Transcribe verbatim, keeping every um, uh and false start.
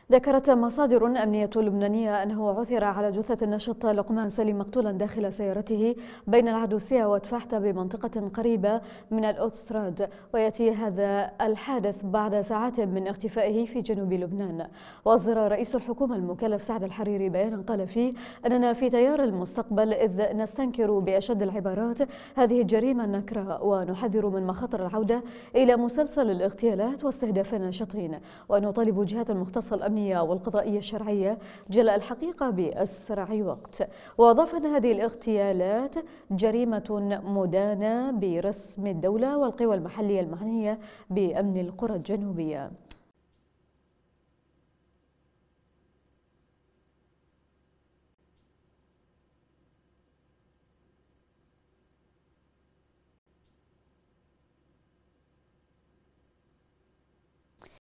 ذكرت مصادر أمنية لبنانية أنه عثر على جثة النشط لقمان سليم مقتولا داخل سيارته بين العدوسية وتفاحتة بمنطقة قريبة من الأوتستراد، ويأتي هذا الحادث بعد ساعات من اختفائه في جنوب لبنان. وأصدر رئيس الحكومة المكلف سعد الحريري بيانا قال فيه أننا في تيار المستقبل، إذ نستنكر بأشد العبارات هذه الجريمة النكراء ونحذر من مخاطر العودة إلى مسلسل الاغتيالات واستهداف الناشطين، ونطالب الجهات المختصة الأمنية والقضائية الشرعية جلاء الحقيقة بأسرع وقت. وأضاف أن هذه الاغتيالات جريمة مدانة برسم الدولة والقوى المحلية المعنية بأمن القرى الجنوبية.